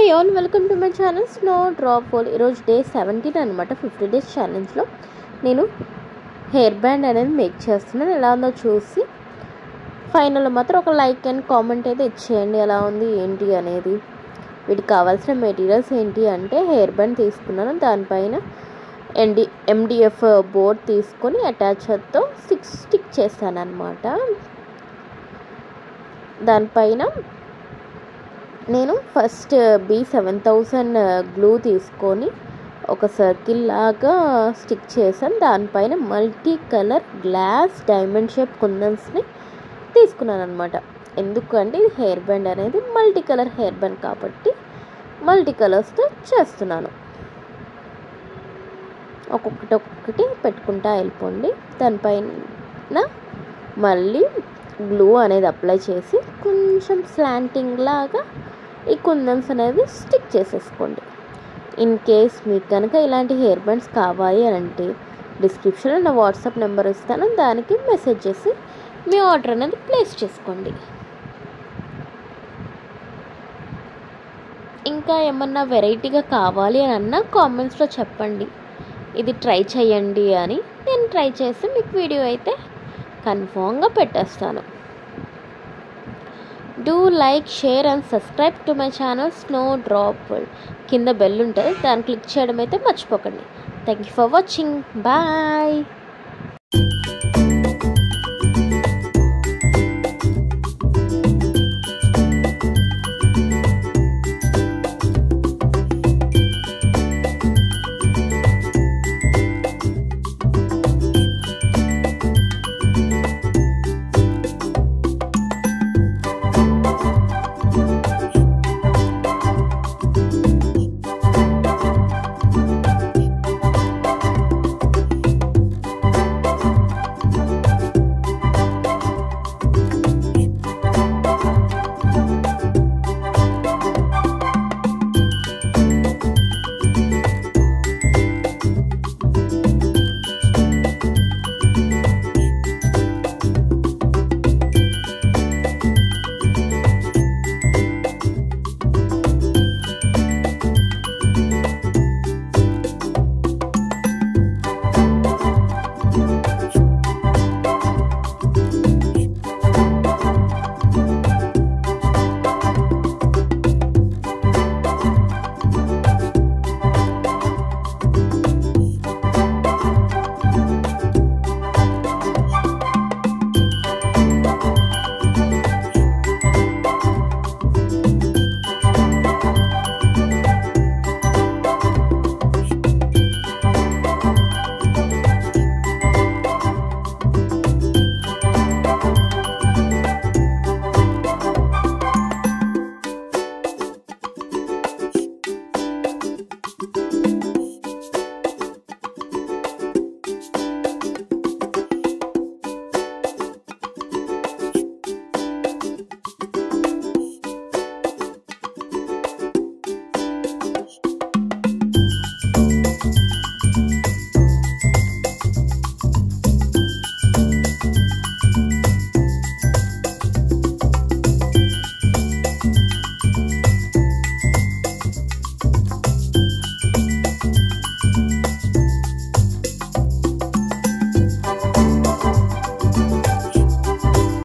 Hi all, welcome to my channel snowdrop fall. ఈరోజు day 17 అనమాట. 50 days ఛాలెంజ్లో నేను hair band అనేది make చేస్తున్నాను. ఎలా ఉందో చూసి ఫైనల్లో మాత్రం ఒక లైక్ అండ్ కామెంట్ అయితే ఇచ్చేయండి, ఎలా ఉంది ఏంటి అనేది. వీటికి కావాల్సిన మెటీరియల్స్ ఏంటి అంటే హెయిర్ బ్యాండ్ తీసుకున్నాను, దానిపైన MDF బోర్డ్ తీసుకొని అటాచర్తో స్టిక్ చేస్తాను అనమాట. దానిపైన నేను ఫస్ట్ B7000 గ్లూ తీసుకొని ఒక సర్కిల్ లాగా స్టిక్ చేశాను. దానిపైన multi colour glass diamond shape కుందన్స్ని తీసుకున్నాను అనమాట. ఎందుకంటే ఇది హెయిర్ బ్యాండ్ అనేది మల్టీ కలర్ హెయిర్ బ్యాండ్ కాబట్టి మల్టీ కలర్స్తో చేస్తున్నాను. ఒక్కొక్కటి పెట్టుకుంటా వెళ్ళిపోండి. దానిపైన మళ్ళీ గ్లూ అనేది అప్లై చేసి కొంచెం స్లాంటింగ్ లాగా ఈ కుందన్స్ అనేది స్టిక్ చేసేసుకోండి. ఇన్ కేస్ మీకు కనుక ఇలాంటి హెయిర్ బ్యాండ్స్ కావాలి అని అంటే డిస్క్రిప్షన్లో నా వాట్సాప్ నెంబర్ ఇస్తాను, దానికి మెసేజ్ చేసి మీ ఆర్డర్ అనేది ప్లేస్ చేసుకోండి. ఇంకా ఏమన్నా వెరైటీగా కావాలి అని అన్నా కామెంట్స్లో చెప్పండి, ఇది ట్రై చేయండి అని. నేను ట్రై చేసి మీకు వీడియో అయితే కన్ఫామ్గా పెట్టేస్తాను. Do like, share and subscribe to my channel snowdrop world. కింద బెల్ ఉంటుంది, దాన్ని క్లిక్ చేయడం అయితే మర్చిపోకండి. Thank you for watching. Bye.